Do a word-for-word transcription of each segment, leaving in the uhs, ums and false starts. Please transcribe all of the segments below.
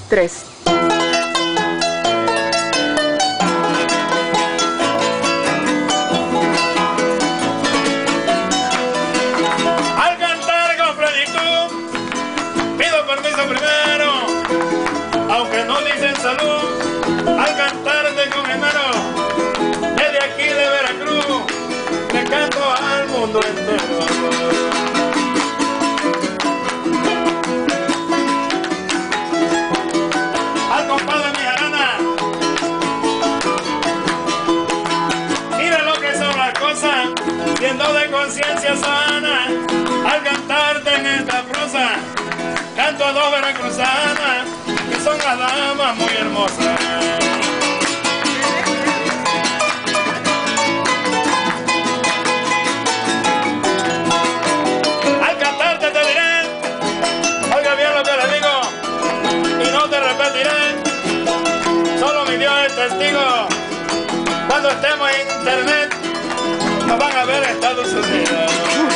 tres. Al cantar con plenitud, pido permiso primero, aunque no dicen salud, al cantarte con esmero, desde aquí de Veracruz, le canto al mundo entero. Al compadre mi jarana, mira lo que son las cosas, siendo de conciencia sana, al cantarte en esta prosa, canto a dos veracruzanas, que son las damas muy hermosas. Al cantarte te diré, oiga bien lo que le digo, y no te repetiré, solo mi Dios es testigo, cuando estemos en internet, nos van a ver en Estados Unidos.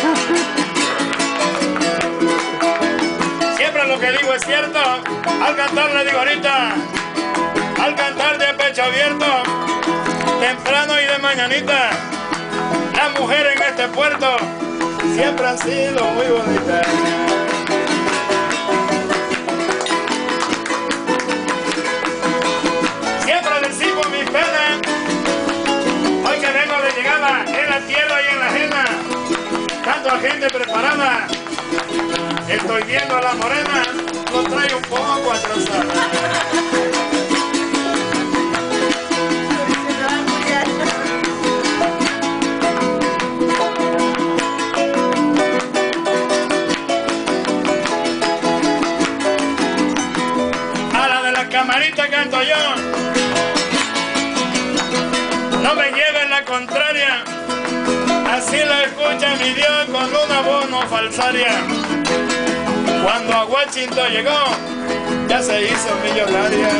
Siempre lo que digo es cierto, al cantar le digo ahorita, al cantar de pecho abierto, temprano y de mañanita, las mujeres en este puerto siempre han sido muy bonitas. Siempre disipo mis penas, hoy que vengo de llegada en la tierra y en la ajena, canto a gente preparada. Estoy viendo a la morena, lo trae un poco atrasada. A la de la camarita canto yo, no me lleven la contraria, así la escucha mi Dios con una voz no falsaria. Cuando a Washington llegó, ya se hizo millonaria.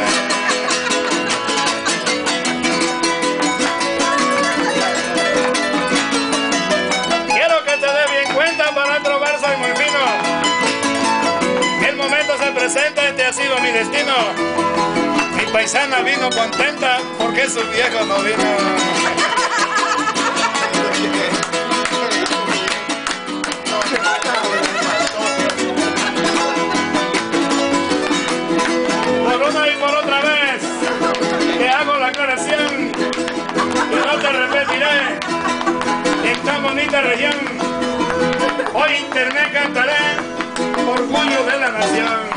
Quiero que te dé bien cuenta para otro verso y muy fino. El momento se presenta, este ha sido mi destino. Mi paisana vino contenta porque su viejo no vino. Y por otra vez te hago la aclaración y no te repetiré en tan bonita región. Hoy internet cantaré orgullo de la nación.